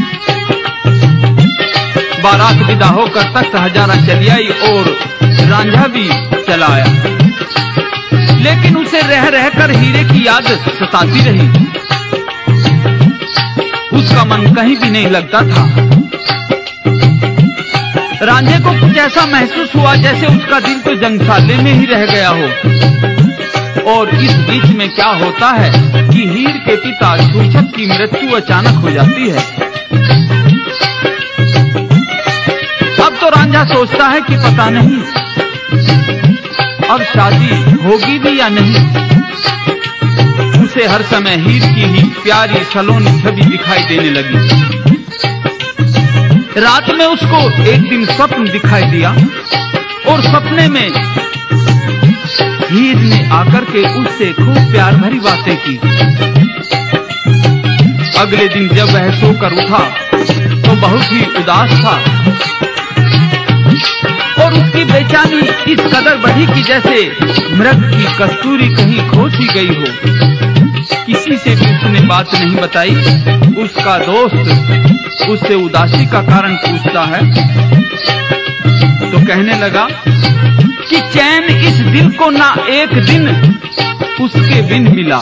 A: बारात विदा होकर तख्त हजारा चली आई और रांझा भी चला आया, लेकिन उसे रह रहकर हीरे की याद सताती रही। उसका मन कहीं भी नहीं लगता था। रांझे को कुछ ऐसा महसूस हुआ जैसे उसका दिल तो जंगसाले में ही रह गया हो। और इस बीच में क्या होता है कि हीर के पिता छूछक की मृत्यु अचानक हो जाती है। अब तो रांझा सोचता है कि पता नहीं अब शादी होगी भी या नहीं। उसे हर समय हीर की ही प्यारी सलोनी छवि दिखाई देने लगी। रात में उसको एक दिन स्वप्न दिखाई दिया और सपने में हीर ने आकर के उससे खूब प्यार भरी बातें की। अगले दिन जब वह सोकर उठा तो बहुत ही उदास था और उसकी बेचैनी इस कदर बढ़ी कि जैसे मृग की कस्तूरी कहीं खो सी गई हो। किसी से भी उसने बात नहीं बताई। उसका दोस्त उससे उदासी का कारण पूछता है तो कहने लगा कि चैन इस दिल को ना एक दिन उसके बिन मिला,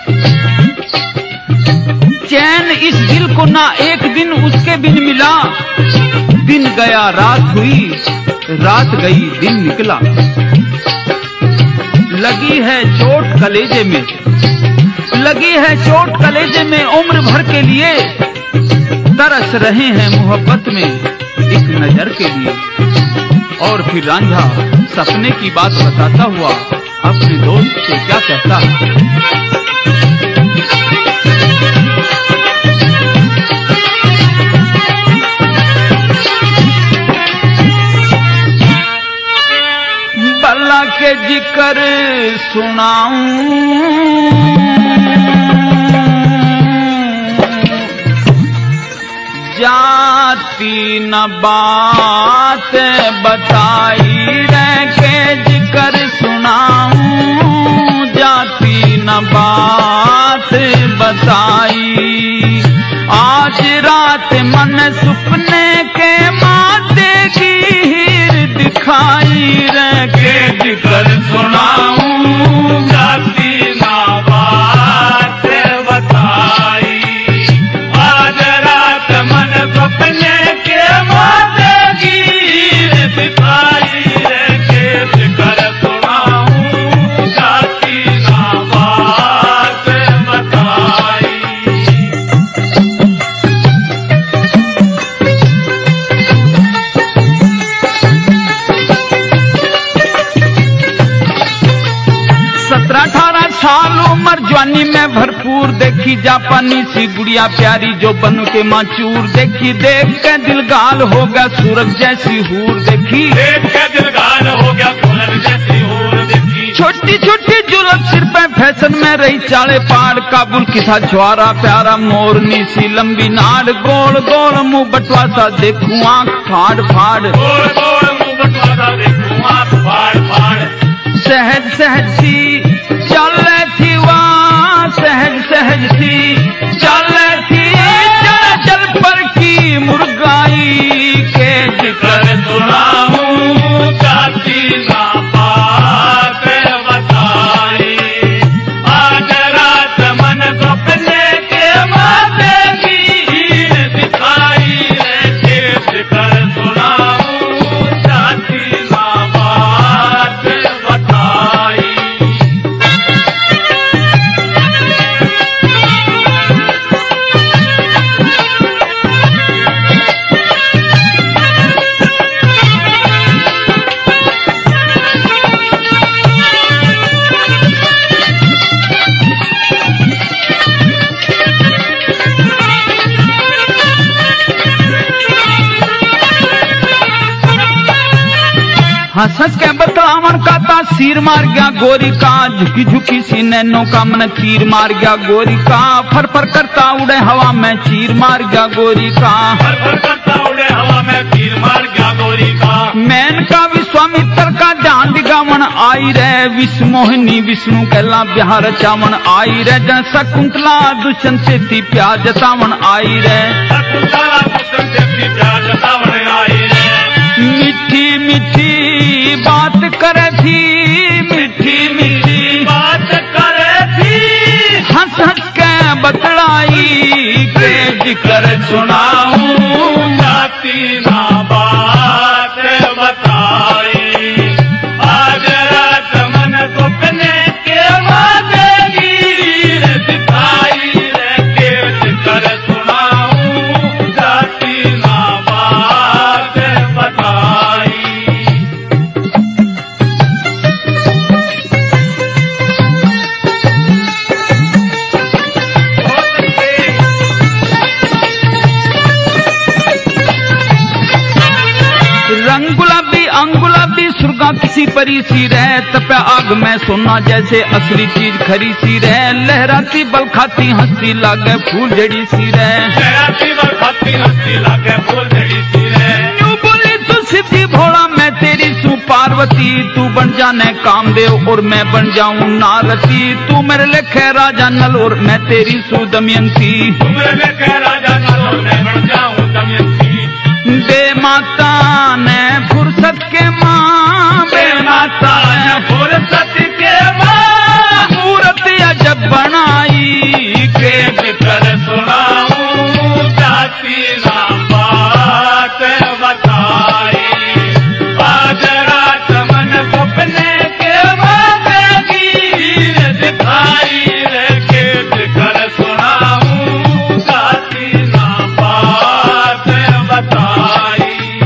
A: चैन इस दिल को ना एक दिन उसके बिन मिला। दिन गया रात हुई, रात गई दिन निकला। लगी है चोट कलेजे में, लगी है चोट कलेजे में उम्र भर के लिए। तरस रहे हैं मोहब्बत में एक नजर के लिए। और फिर रांझा सपने की बात बताता हुआ अपने दोस्त से क्या कहता है। बल्ला के जिक्र सुनाऊं जाती न बात बताई रह के जिक्र सुनाऊं जाती न बात बताई। आज रात मन सुपने के माते की हीर दिखाई रह के उम्र जवानी में भरपूर, देखी जापानी सी गुड़िया प्यारी जो बन के माचूर, देखी देख के दिल गाल हो गया सूरज जैसी हूर, देखी
B: देख के दिल गाल हो गया सूरज जैसी हूर, देखी
A: छोटी छोटी जुल्फ सिर पे फैशन में रही चाले पार, काबुल की था छुआरा प्यारा मोरनी सी लंबी नाड़, गोल गोल मुंह बटवा सा देखूं आंख फाड़ फाड़,
B: गोल गोल मुंह बटवा सा देखूं आंख फाड़ फाड़,
A: सहज सहज सी चल थी वहाँ, सहज सहज सी चल थी चल चल पर की मुर्गाई के जिक्र
B: सुनाऊं जाती ना बात बताई, आज रात मन सपने के माते की दिखाई रे, जिक्र सुनाऊं जाती ना बात बताई।
A: हंस हंस के बतलावन का ता सिर मार गया गोरी का, झुकी झुकी सी नैनो का मन तीर मार गया गोरी का, फर फर करता उड़े हवा में चीर मार गया गोरी का,
B: फर फर करता उड़े हवा में तीर मार गया गोरी का,
A: मैन का विश्वामित्र का ध्यान दिगावन आई रे, विश्व मोहिनी विष्णु कहला बिहार चावन आई रे, जन शकुंतला दुष्यंत से थी प्यार जतावन आई रे,
B: शकुंतला दुष्यंत से थी प्यार जतावन आई रे,
A: मीठी मीठी बात करे थी, मीठी मीठी
B: बात करे थी,
A: हंस हंस के बतलाई के जिक्र सुनाऊं
B: जाती ना बात बताई, आज रात मन सपने के वादे की दिखाई रे, के जिक्र सुनाऊं जाती ना बात बताई।
A: रंग गुलाबी अंग गुलाबी सुर्गा किसी परी सी रह, तपे आग में सोना जैसे असली चीज खरी सी रह, लहराती बल खाती हंसती लागे फूल जड़ी सी रह,
B: लहराती बल खाती हंसती लागे फूल जड़ी सी रह,
A: यूं बोली तू सिद्धि भोला मैं तेरी सू पार्वती, तू बन जाने कामदेव और मैं बन जाऊं नारती, तू मेरे लेखे राजा नल और मैं तेरी सू दमयंती,
B: तू मेरे लेखे राजा नल और मैं बन जाऊं दमयंती,
A: बे माता ने फुर्सत के माँ, बे माता ने
B: फुर्सत के माँ,
A: मूर्त अजब बनाई के
B: जिक्र सुनाऊं जाती ना बात बताई, आज रात मन सपने के वादे की दिखाई रे, के जिक्र सुनाऊं जाती ना बात बताई।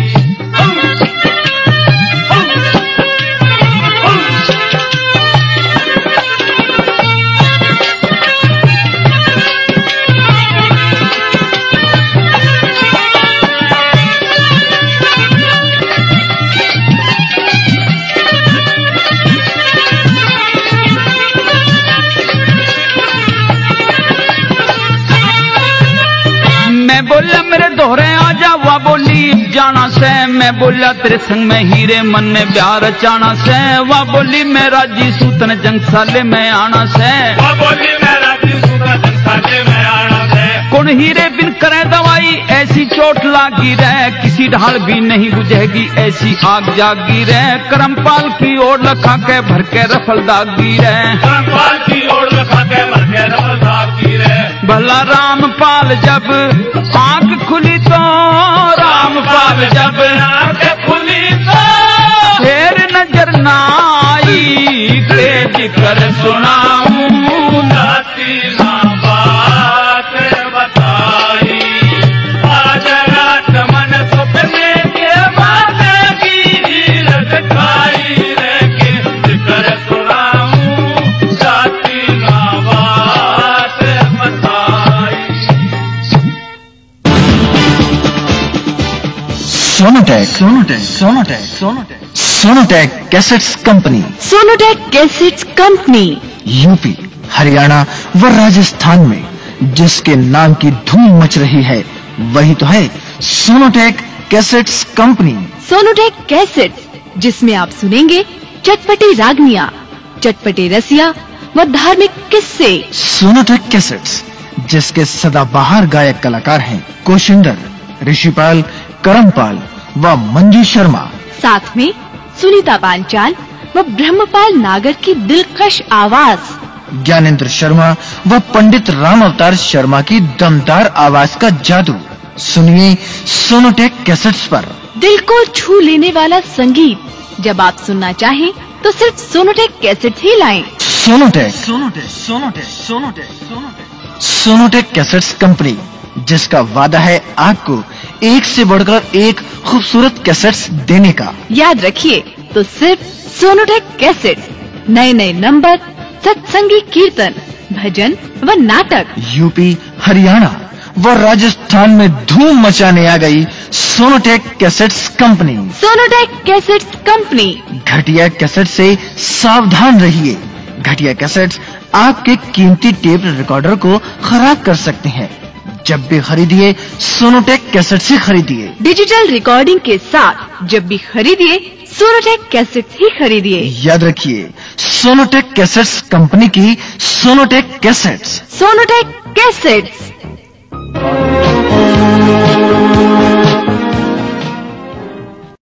A: मैं बोला मेरे दोहरे आजा, वा बोली जाना से, मैं बोला तेरे संग में हीरे मन में प्यार अचाना से, वा बोली मैं राजी सूतन जंगसाले में आना से,
B: वा बोली मैं राजी सूतन जंगसाले में आना से,
A: कौन हीरे बिन करे दवाई ऐसी चोट लागी रह, किसी ढाल भी नहीं बुझेगी ऐसी आग जागी रह, करमपाल की ओर लखा के भर के रफल दागी रह,
B: करमपाल की ओर लखा के भर के रफल दागी रह,
A: भला रामपाल जब आंख खुली तो, रामपाल जब
B: आंख खुली तो,
A: फिर नजर ना आई के जिक्र सुनाऊं
B: जाती ना बात बताई, आज रात मन सपने के वादे की दिखाई रे, के जिक्र सुनाऊं जाती ना बात
C: Sonotek Sonotek Sonotek Sonotek Sonotek cassettes company
D: Sonotek cassettes company
C: UP, Haryana व राजस्थान में जिसके नाम की धूम मच रही है वही तो है Sonotek cassettes company.
D: Sonotek cassettes जिसमें आप सुनेंगे चटपटी रागनियां, चटपटे रसिया व धार्मिक किस्से।
C: सोनोटेक कैसेट्स जिसके सदाबहार गायक कलाकार हैं कोशिंदर, ऋषिपाल, करमपाल व मंजू शर्मा।
D: साथ में सुनीता पांचाल व ब्रह्मपाल नागर की दिलकश आवाज,
C: ज्ञानेंद्र शर्मा व पंडित राम अवतार शर्मा की दमदार आवाज का जादू। सुनिए सोनोटेक कैसेट्स पर।
D: दिल को छू लेने वाला संगीत जब आप सुनना चाहें तो सिर्फ सोनोटेक कैसेट्स ही लाएं।
C: सोनोटेक सोनोटेक सोनोटेक सोनोटेक सोनोटेक सोनोटेक कैसेट्स कंपनी जिसका वादा है आपको एक से बढ़कर एक खूबसूरत कैसेट्स देने का।
D: याद रखिए तो सिर्फ सोनोटेक कैसेट्स, नए नए नंबर, सत्संगी कीर्तन, भजन व नाटक।
C: यूपी, हरियाणा व राजस्थान में धूम मचाने आ गई Sonotek cassettes company.
D: Sonotek cassettes company.
C: घटिया कैसेट से सावधान रहिए। घटिया कैसेट्स आपके कीमती टेप रिकॉर्डर को खराब कर सकते हैं। जब भी खरीदिए सोनोटेक कैसेट से खरीदिए।
D: डिजिटल रिकॉर्डिंग के साथ जब भी खरीदिए सोनोटेक कैसेट्स ही खरीदिए।
C: याद रखिए सोनोटेक कैसेट्स कंपनी की सोनोटेक कैसेट्स।
D: Sonotech cassettes.